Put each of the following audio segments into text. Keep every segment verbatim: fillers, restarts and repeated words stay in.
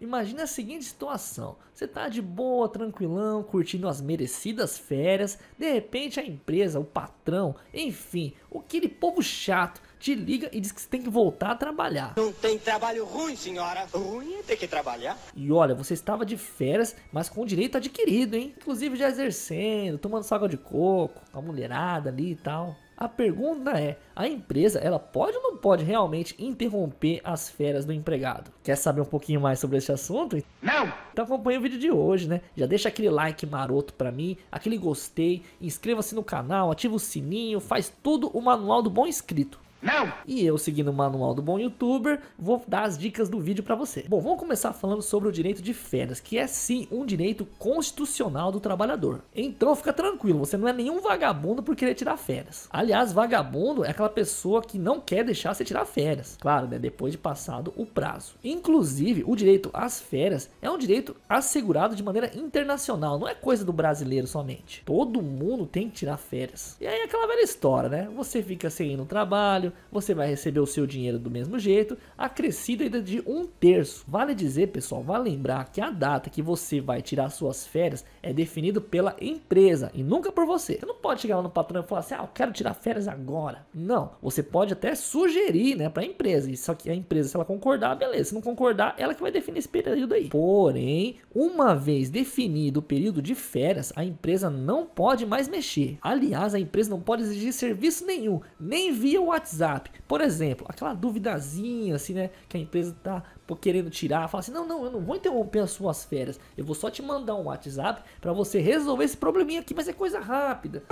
Imagina a seguinte situação, você tá de boa, tranquilão, curtindo as merecidas férias, de repente a empresa, o patrão, enfim, aquele povo chato te liga e diz que você tem que voltar a trabalhar. Não tem trabalho ruim, senhora. Ruim é ter que trabalhar. E olha, você estava de férias, mas com direito adquirido, hein? Inclusive já exercendo, tomando água de coco, com a mulherada ali e tal. A pergunta é, a empresa ela pode ou não pode realmente interromper as férias do empregado? Quer saber um pouquinho mais sobre esse assunto? Não! Então acompanha o vídeo de hoje, né? Já deixa aquele like maroto pra mim, aquele gostei, inscreva-se no canal, ativa o sininho, faz tudo o manual do bom inscrito. Não! E eu, seguindo o manual do bom youtuber, vou dar as dicas do vídeo pra você. Bom, vamos começar falando sobre o direito de férias, que é sim um direito constitucional do trabalhador. Então fica tranquilo, você não é nenhum vagabundo por querer tirar férias. Aliás, vagabundo é aquela pessoa que não quer deixar você tirar férias. Claro, né, depois de passado o prazo. Inclusive, o direito às férias é um direito assegurado de maneira internacional, não é coisa do brasileiro somente. Todo mundo tem que tirar férias. E aí é aquela velha história, né? Você fica sem ir no trabalho, você vai receber o seu dinheiro do mesmo jeito, acrescido ainda de um terço. Vale dizer, pessoal, vale lembrar que a data que você vai tirar suas férias é definido pela empresa e nunca por você. Você não pode chegar lá no patrão e falar assim, ah, eu quero tirar férias agora. Não, você pode até sugerir, né, para a empresa. Só que a empresa, se ela concordar, beleza. Se não concordar, ela que vai definir esse período aí. Porém, uma vez definido o período de férias, a empresa não pode mais mexer. Aliás, a empresa não pode exigir serviço nenhum, nem via WhatsApp. Por exemplo, aquela duvidazinha assim, né, que a empresa tá querendo tirar, fala assim, não, não, eu não vou interromper as suas férias, eu vou só te mandar um WhatsApp para você resolver esse probleminha aqui, mas é coisa rápida.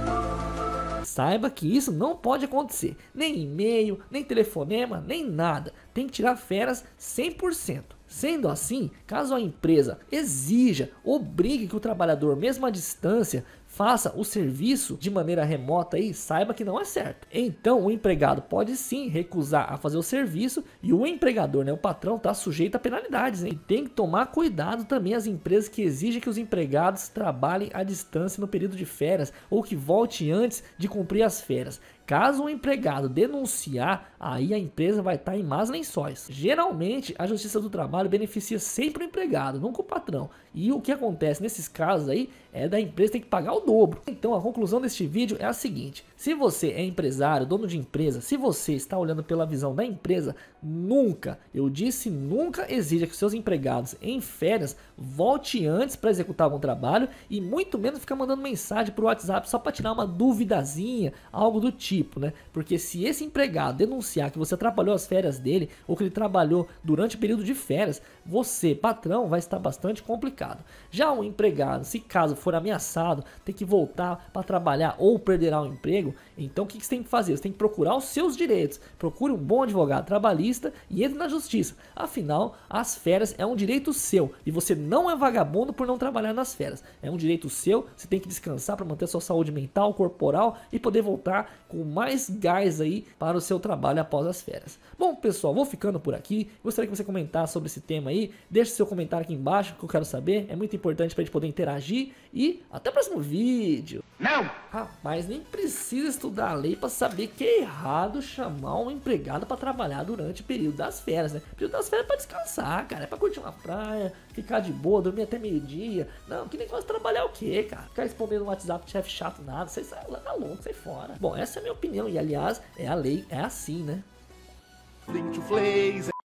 Saiba que isso não pode acontecer, nem e-mail, nem telefonema, nem nada, tem que tirar férias cem por cento. Sendo assim, caso a empresa exija, obrigue que o trabalhador, mesmo à distância, faça o serviço de maneira remota aí, saiba que não é certo. Então o empregado pode sim recusar a fazer o serviço e o empregador, né, o patrão, está sujeito a penalidades, hein? E tem que tomar cuidado também as empresas que exigem que os empregados trabalhem à distância no período de férias ou que volte antes de cumprir as férias. Caso o empregado denunciar, aí a empresa vai estar em más lençóis. Geralmente, a Justiça do Trabalho beneficia sempre o empregado, nunca o patrão. E o que acontece nesses casos aí é da empresa ter que pagar o dobro. Então a conclusão deste vídeo é a seguinte: se você é empresário, dono de empresa, se você está olhando pela visão da empresa, nunca, eu disse nunca, exija que seus empregados em férias volte antes para executar algum trabalho e muito menos ficar mandando mensagem por WhatsApp só para tirar uma duvidazinha, algo do tipo, né? Porque se esse empregado denunciar que você atrapalhou as férias dele ou que ele trabalhou durante o período de férias, você, patrão, vai estar bastante complicado. Já o empregado, se caso for ameaçado, ter que voltar para trabalhar ou perderá o emprego, então o que você tem que fazer? Você tem que procurar os seus direitos. Procure um bom advogado trabalhista e entre na justiça. Afinal, as férias é um direito seu e você não é vagabundo por não trabalhar nas férias. É um direito seu, você tem que descansar para manter sua saúde mental, corporal e poder voltar com mais gás aí para o seu trabalho após as férias. Bom, pessoal, vou ficando por aqui. Gostaria que você comentasse sobre esse tema aí. Deixe seu comentário aqui embaixo que eu quero saber. É muito importante para a gente poder interagir. E até o próximo vídeo. Não! Rapaz, nem precisa estudar a lei para saber que é errado chamar um empregado para trabalhar durante o período das férias, né? O período das férias é para descansar, cara. É para curtir uma praia, ficar de boa, dormir até meio-dia. Não, que negócio de trabalhar o quê, cara? Ficar respondendo no WhatsApp de chefe chato, nada. Você sai lá, tá louco, sai fora. Bom, essa é a minha opinião. E aliás, é a lei, é assim, né?